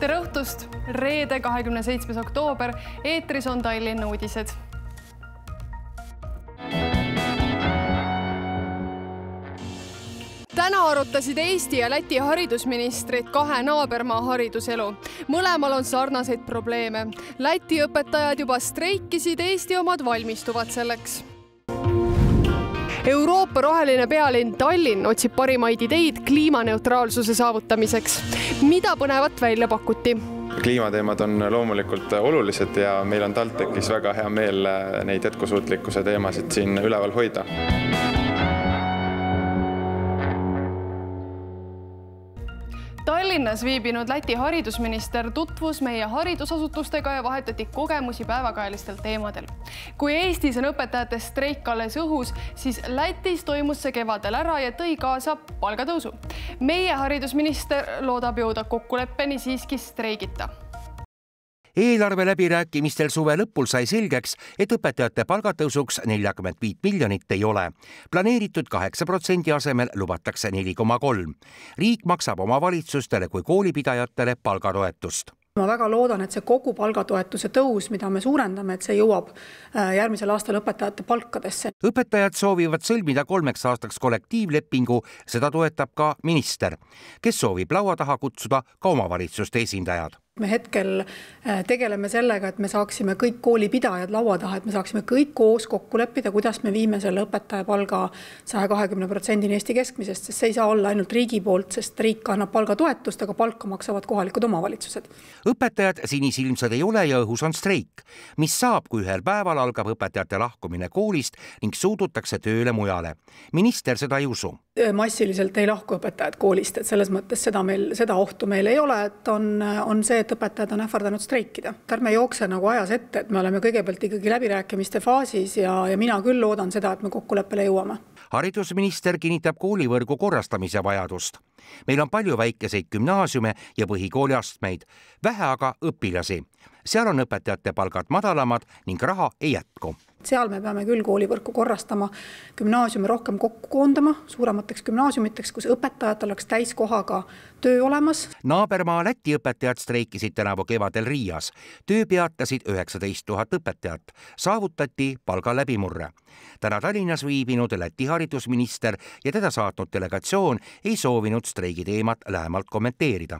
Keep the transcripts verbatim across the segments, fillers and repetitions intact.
Tere õhtust! Reede kahekümne seitsmes oktoober, eetris on Tallinna uudised. Täna arutasid Eesti ja Läti haridusministrid kahe naabermaa hariduselu. Mõlemal on sarnaseid probleeme. Läti õpetajad juba streikisid, Eesti omad valmistuvad selleks. Euroopa roheline pealinn Tallinn otsib parimaid ideid kliimaneutraalsuse saavutamiseks. Mida põnevat välja pakuti? Kliimateemad on loomulikult olulised ja meil on TalTechis väga hea meel neid jätkusuutlikkuse teemasid siin üleval hoida. Tallinnas viibinud Läti haridusminister tutvus meie haridusasutustega ja vahetati kogemusi päevakajalistel teemadel. Kui Eestis on õpetajate streik alles õhus, siis Lätis toimus see kevadel ära ja tõi kaasa palgatõusu. Meie haridusminister loodab jõuda kokkuleppeni siiski streigita. Eelarve läbirääkimistel suve lõpul sai selgeks, et õpetajate palgatõusuks nelikümmend viis miljonit ei ole. Planeeritud kaheksa protsendi asemel lubatakse neli koma kolm. Riik maksab omavalitsustele kui koolipidajatele palgatoetust. Ma väga loodan, et see kogu palgatoetuse tõus, mida me suurendame, et see jõuab järgmisel aastal õpetajate palkadesse. Õpetajad soovivad sõlmida kolmeks aastaks kollektiivlepingu, seda toetab ka minister, kes soovib laua taha kutsuda ka omavalitsuste esindajad. Me hetkel tegeleme sellega, et me saaksime kõik koolipidajad laua taha, et me saaksime kõik koos kokku leppida, kuidas me viime selle õpetaja palga saja kahekümne protsendini Eesti keskmisest, sest see ei saa olla ainult riigi poolt, sest riik annab palgatoetust, aga palka maksavad kohalikud omavalitsused. Õpetajad sinisilmsed ei ole ja õhus on streik, mis saab, kui ühel päeval algab õpetajate lahkumine koolist ning suudutakse tööle mujale. Minister seda ei usu. Massiliselt ei lahku õpetajad koolist, et selles mõttes seda, meil, seda ohtu meil ei ole, et on, on see, et õpetajad on ähvardanud streikida. Ärme jookse nagu ajas ette, et me oleme kõigepealt ikkagi läbirääkimiste faasis ja, ja mina küll loodan seda, et me kokkuleppele jõuame. Haridusminister kinnitab koolivõrgu korrastamise vajadust. Meil on palju väikeseid gümnaasiume ja põhikooliastmeid, vähe aga õpilasi. Seal on õpetajate palgad madalamad ning raha ei jätku. Seal me peame küll koolivõrku korrastama, gümnaasiume rohkem kokku koondama, suuremateks gümnaasiumiteks, kus õpetajad oleks täiskohaga töö olemas. Naabermaa Läti õpetajad streikisid tänavu kevadel Riias. Töö peatasid üheksateist tuhat õpetajat. Saavutati palga läbimurre. Täna Tallinnas viibinud Läti haridusminister ja teda saatnud delegatsioon ei soovinud streigi teemat lähemalt kommenteerida.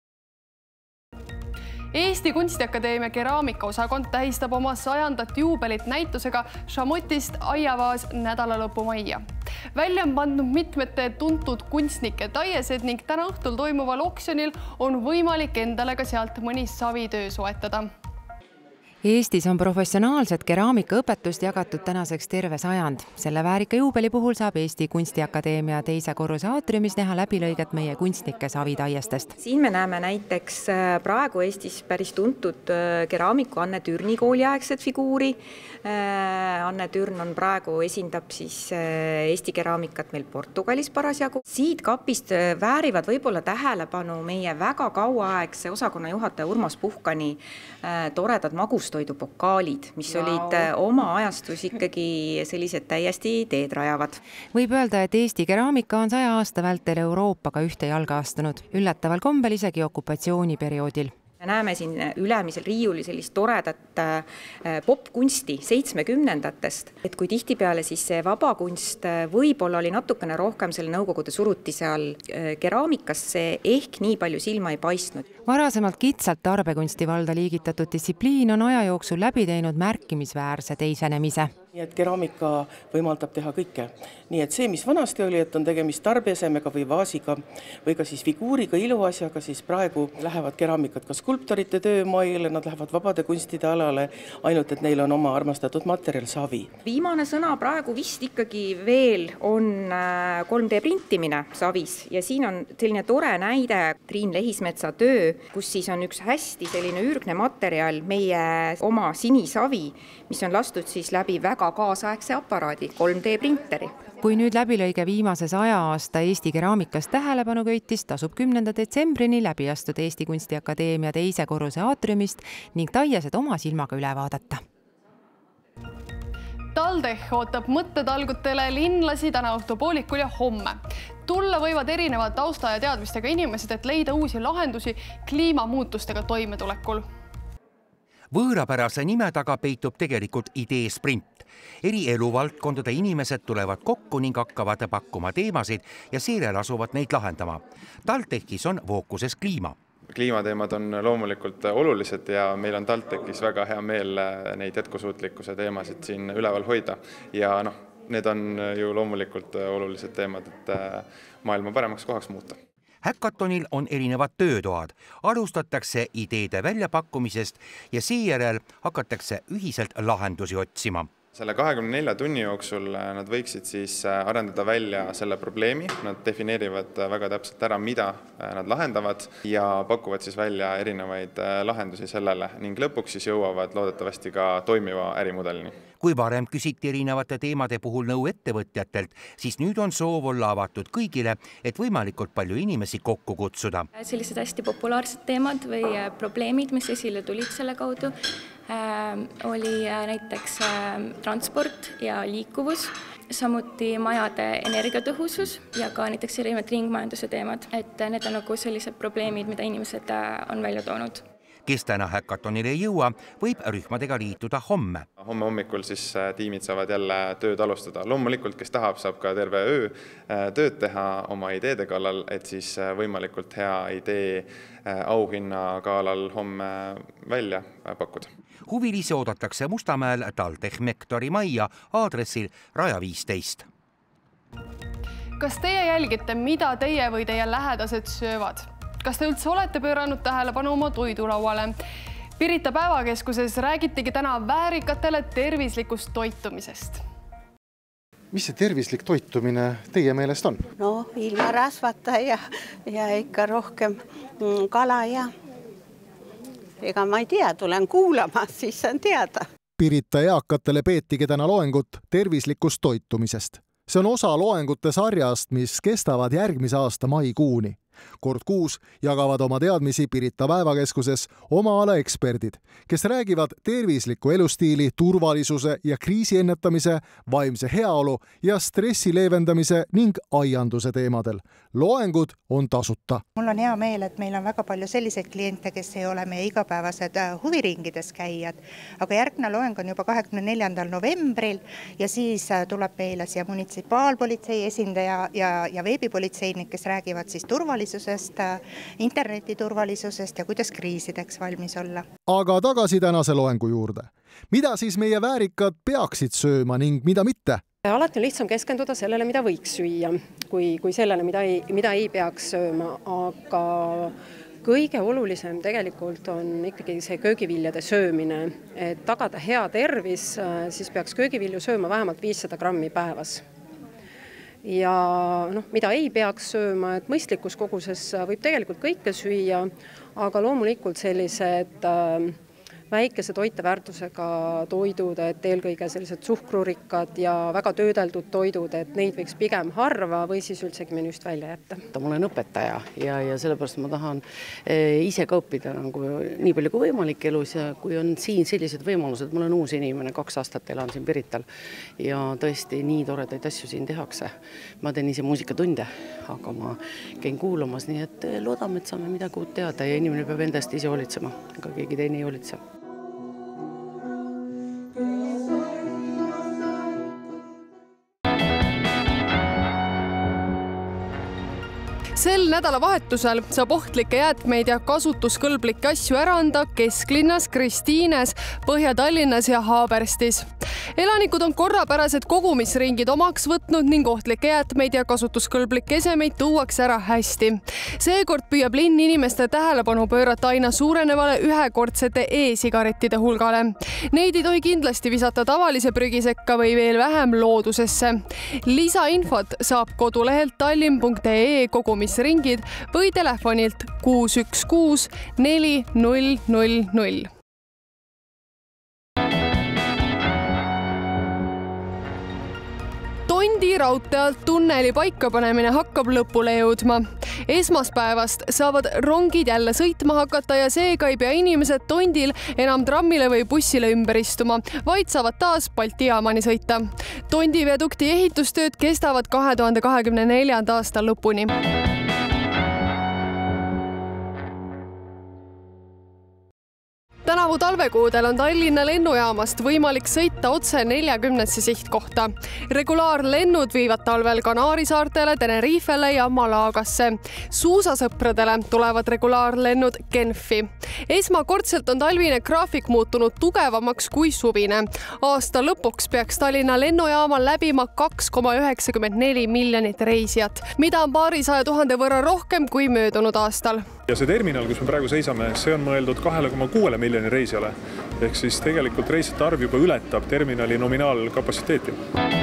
Eesti Kunstiakadeemia keraamikaosakond tähistab oma sajandat juubelit näitusega Šamotist aiavaas nädalalõpu majja. Välja on pandud mitmete tuntud kunstnike taiesed ning täna õhtul toimuval oksjonil on võimalik endale ka sealt mõni savitöö soetada. Eestis on professionaalset keraamikaõpetust jagatud tänaseks terve sajand. Selle väärika juubeli puhul saab Eesti Kunstiakadeemia teise korruse aatriumis näha läbilõiget meie kunstnike savitaiestest. Siin me näeme näiteks praegu Eestis päris tuntud keraamiku Anne Türni kooliaegset figuuri. Anne Türn on praegu esindab siis Eesti keraamikat meil Portugalis parasjagu. Siit kapist väärivad võib-olla tähelepanu meie väga kauaaegse osakonna juhataja Urmas Puhkani toredad magust toidupokaalid, mis wow. olid oma ajastus ikkagi sellised täiesti teed rajavad. Võib öelda, et Eesti keraamika on saja aasta vältel Euroopaga ühte jalga astunud, üllataval kombel isegi okupatsiooniperioodil. Näeme siin ülemisel riiuli sellist toredat popkunsti seitsmekümnendatest, et kui tihtipeale siis see vabakunst võib-olla oli natukene rohkem selle nõukogude surutise all keraamikasse, ehk nii palju silma ei paistnud. Varasemalt kitsalt tarbekunsti valda liigitatud distsipliin on aja jooksul läbi teinud märkimisväärse teisenemise. Nii et keraamika võimaldab teha kõike. Nii et see, mis vanasti oli, et on tegemist tarbeesemega või vaasiga või ka siis figuuriga, iluasjaga, siis praegu lähevad keraamikad ka skulptorite töömaile, nad lähevad vabade kunstide alale, ainult et neil on oma armastatud materjal savi. Viimane sõna praegu vist ikkagi veel on kolm D printimine savis ja siin on selline tore näide Triin Lehismetsa töö, kus siis on üks hästi selline ürgne materjal, meie oma sinisavi, mis on lastud siis läbi väga kaasaegse aparaadi, kolm D printeri. Kui nüüd läbilõige viimase saja aasta Eesti keraamikast tähelepanu köitis, tasub kümnenda detsembrini läbi astuda Eesti Kunstiakadeemia teise korruse aatriumist ning taiesed oma silmaga üle vaadata. TalTech ootab mõttetalgutele linlasi täna õhtupoolikul ja homme. Tulla võivad erinevad tausta ja teadmistega inimesed, et leida uusi lahendusi kliimamuutustega toimetulekul. Võõrapärase nime taga peitub tegelikult idee sprint. Eri eluvaldkondade inimesed tulevad kokku ning hakkavad pakkuma teemasid ja seejärel asuvad neid lahendama. TalTechis on fookuses kliima. Kliimateemad on loomulikult olulised ja meil on TalTechis väga hea meel neid jätkusuutlikkuse teemasid siin üleval hoida. Ja noh, need on ju loomulikult olulised teemad, et maailma paremaks kohaks muuta. Hackathonil on erinevad töötoad. Alustatakse ideede väljapakkumisest ja seejärel hakatakse ühiselt lahendusi otsima. Selle kahekümne nelja tunni jooksul nad võiksid siis arendada välja selle probleemi, nad defineerivad väga täpselt ära, mida nad lahendavad ja pakuvad siis välja erinevaid lahendusi sellele ning lõpuks siis jõuavad loodetavasti ka toimiva ärimudelini. Kui varem küsiti erinevate teemade puhul nõu ettevõtjatelt, siis nüüd on soov olla avatud kõigile, et võimalikult palju inimesi kokku kutsuda. Sellised hästi populaarsed teemad või probleemid, mis esile tulid selle kaudu, oli näiteks transport ja liikuvus, samuti majade energiatõhusus ja ka näiteks erinevad ringmajanduse teemad. Et need on nagu sellised probleemid, mida inimesed on välja toonud. Kes täna hackathonile ei jõua, võib rühmadega liituda homme. Homme hommikul siis tiimid saavad jälle tööd alustada. Loomulikult, kes tahab, saab ka terve öö tööd teha oma ideede kallal, et siis võimalikult hea idee auhinna kaalal homme välja pakkuda. Huvilisi oodatakse Mustamäel TalTech Mektori majja aadressil Raja viisteist. Kas teie jälgite, mida teie või teie lähedased söövad? Kas te üldse olete pööranud tähelepanu oma toidulauale? Pirita päevakeskuses räägitigi täna väärikatele tervislikust toitumisest. Mis see tervislik toitumine teie meelest on? No, ilma rasvata ja, ja ikka rohkem kala ja ega ma ei tea, tulen kuulama, siis on teada. Pirita eakatele peetigi täna loengut tervislikust toitumisest. See on osa loengute sarjast, mis kestavad järgmise aasta maikuuni. Kord kuus jagavad oma teadmisi Pirita päevakeskuses oma ala eksperdid, kes räägivad tervisliku elustiili, turvalisuse ja kriisi ennetamise, vaimse heaolu ja stressi leevendamise ning aianduse teemadel. Loengud on tasuta. Mul on hea meel, et meil on väga palju selliseid kliente, kes ei ole meie igapäevased huviringides käijad, aga järgmine loeng on juba kahekümne neljandal novembril ja siis tuleb meile siia munitsipaalpolitsei esindaja ja, ja veebipolitseinik, kes räägivad siis turvalisusest, interneti turvalisusest ja kuidas kriisideks valmis olla. Aga tagasi tänase loengu juurde. Mida siis meie väärikad peaksid sööma ning mida mitte? Alati on lihtsam keskenduda sellele, mida võiks süüa, kui, kui sellele, mida ei, mida ei peaks sööma, aga kõige olulisem tegelikult on ikkagi see köögiviljade söömine. Et tagada hea tervis, siis peaks köögivilju sööma vähemalt viissada grammi päevas. Ja noh, mida ei peaks sööma, et mõistlikus koguses võib tegelikult kõike süüa, aga loomulikult sellised äh, väikese toiteväärtusega toidud, et eelkõige sellised suhkrurikkad ja väga töödeldud toidud, et neid võiks pigem harva või siis üldsegi menüüst välja jätta. Ma olen õpetaja ja, ja sellepärast ma tahan ise ka õppida nagu nii palju kui võimalik elus ja kui on siin sellised võimalused, ma olen uus inimene, kaks aastat elan siin Pirital ja tõesti nii toredaid asju siin tehakse. Ma teen ise muusikatunde, aga ma käin kuulamas, nii et loodame, et saame midagi uut teada ja inimene peab endast ise hoolitsema, ega keegi teine ei hoolitse. Sel nädalavahetusel saab ohtlikke jäätmeid ja kasutuskõlblikke asju ära anda kesklinnas, Kristiines, Põhja-Tallinnas ja Haaberstis. Elanikud on korrapärased kogumisringid omaks võtnud ning ohtlikke jäätmeid ja kasutuskõlblikke esemeid tuuakse ära hästi. Seekord püüab linn inimeste tähelepanu pöörata aina suurenevale ühekordsete e-sigarettide hulgale. Neid ei tohi kindlasti visata tavalise prügisekka või veel vähem loodusesse. Lisainfot saab kodulehelt tallinn punkt ee kogumisringid või telefonilt kuus üks kuus neli null null null. Tondi kui raudtee alt tunneli paikapanemine hakkab lõpule jõudma. Esmaspäevast saavad rongid jälle sõitma hakata ja seega ei pea inimesed Tondil enam trammile või bussile ümber istuma, vaid saavad taas Balti jaamani sõita. Tondi viadukti ehitustööd kestavad kahe tuhande kahekümne neljanda aasta lõpuni. Tänavu talvekuudel on Tallinna lennujaamast võimalik sõita otse neljakümnesse sihtkohta. Regulaarlennud viivad talvel Kanaari saartele, Tenerifele ja Malagasse. Suusasõpradele tulevad regulaarlennud Genfi. Esmakordselt on talvine graafik muutunud tugevamaks kui suvine. Aasta lõpuks peaks Tallinna lennujaamal läbima kaks koma üheksakümmend neli miljonit reisijat, mida on paarisaja tuhande võrra rohkem kui möödunud aastal. Ja see terminal, kus me praegu seisame, see on mõeldud kahe koma kuue miljoni reisijale. Ehk siis tegelikult reisijate arv juba ületab terminali nominaalkapatsiteeti.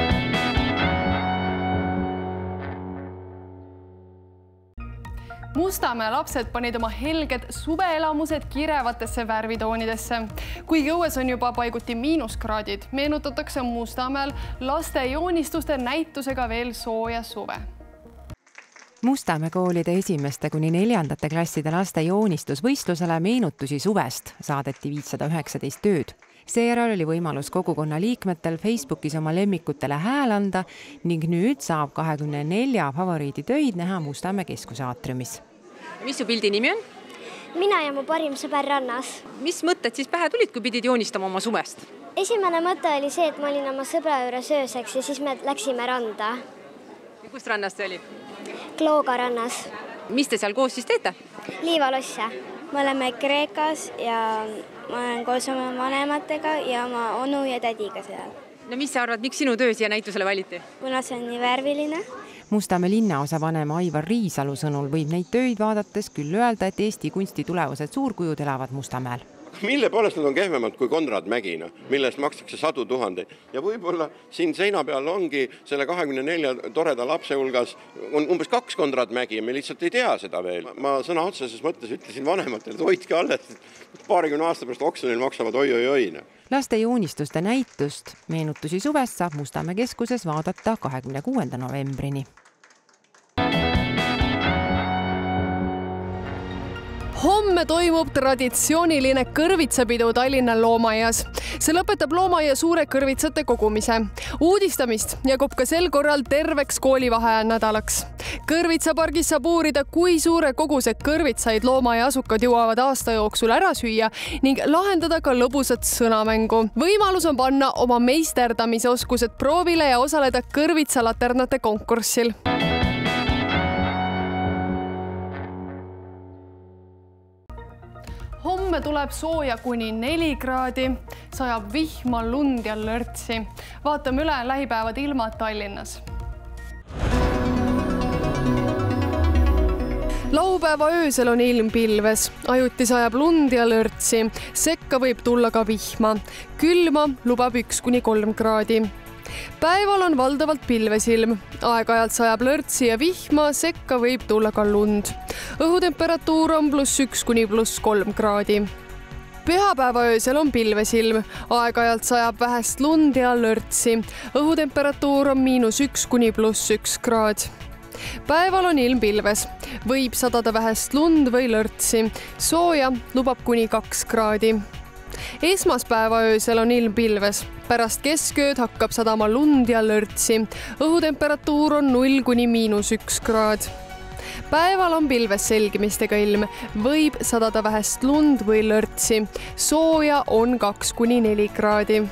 Mustamäe lapsed panid oma helged suveelamused kirevatesse värvitoonidesse. Kuigi õues on juba paiguti miinuskraadid, meenutatakse Mustamäel laste joonistuste näitusega veel sooja suve. Mustamäe koolide esimeste kuni neljandate klasside laste joonistusvõistlusele meenutusi suvest saadeti viissada üheksateist tööd. Seejärel oli võimalus kogukonna liikmetel Facebookis oma lemmikutele hääl anda ning nüüd saab kahekümne nelja favoriidi töid näha Mustamäe keskusaatriumis. Mis su pildi nimi on? Mina ja mu parim sõber Rannas. Mis mõtted siis pähe tulid, kui pidid joonistama oma suvest? Esimene mõte oli see, et ma olin oma sõbra juures ööseks ja siis me läksime randa. Ja kust rannast see oli? Klooga rannas. Mis te seal koos siis teete? Liivalosse. Me oleme Kreekas ja ma olen koos oma vanematega ja oma onu ja tädiga seal. No mis sa arvad, miks sinu töö siia näitusele valiti? Kuna see on nii värviline. Mustamäe linnaosa vanema Aivar Riisalu sõnul võib neid töid vaadates küll öelda, et Eesti kunsti tulevased suurkujud elavad Mustamäel. Mille poolest nad on kehvemad kui Konrad Mägina, millest makstakse sadu tuhandeid. Ja võib-olla siin seina peal ongi selle kahekümne nelja toreda lapse hulgas on umbes kaks Konrad Mägi ja me lihtsalt ei tea seda veel. Ma sõna otseses mõttes ütlesin vanematele, et hoidke alles, paarikümne aasta pärast oksjonil maksavad oi-oi-oina. Laste joonistuste näitust meenutusi suvest saab Mustamäe keskuses vaadata kahekümne kuuenda novembrini. Homme toimub traditsiooniline kõrvitsapidu Tallinna loomaias. See lõpetab loomaia suure kõrvitsate kogumise. Uudistamist jagub ka sel korral terveks koolivaheaja nädalaks. Kõrvitsapargis saab uurida, kui suure koguse kõrvitsaid loomaia asukad jõuavad aasta jooksul ära süüa ning lahendada ka lõbusat sõnamängu. Võimalus on panna oma meisterdamise oskused proovile ja osaleda kõrvitsalaternate konkursil. Homme tuleb sooja kuni neli kraadi, sajab vihma, lund ja lörtsi. Vaatame üle lähipäevad ilma Tallinnas. Laupäeva öösel on ilm pilves, ajuti sajab lund ja lörtsi, sekka võib tulla ka vihma. Külma lubab üks kuni kolm kraadi. Päeval on valdavalt pilvesilm, aeg-ajalt sajab lörtsi ja vihma, sekka võib tulla ka lund. Õhutemperatuur on pluss üks kuni pluss kolm kraadi. Pühapäeva öösel on pilvesilm, aeg-ajalt sajab vähest lund ja lörtsi. Õhutemperatuur on miinus üks kuni pluss üks kraad. Päeval on ilm pilves, võib sadada vähest lund või lörtsi. Sooja lubab kuni kaks kraadi. Esmaspäeva öösel on ilm pilves. Pärast keskööd hakkab sadama lund ja lörtsi. Õhutemperatuur on null kuni miinus üks kraad. Päeval on pilves selgimistega ilm. Võib sadada vähest lund või lörtsi. Sooja on kaks kuni neli kraadi.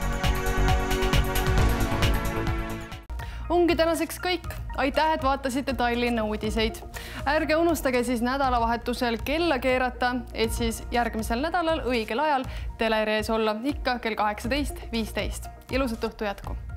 Ongi tänaseks kõik. Aitäh, et vaatasite Tallinna uudiseid. Ärge unustage siis nädalavahetusel kella keerata, et siis järgmisel nädalal õigel ajal telerees olla ikka kell kaheksateist viisteist. Ilusat õhtu jätku!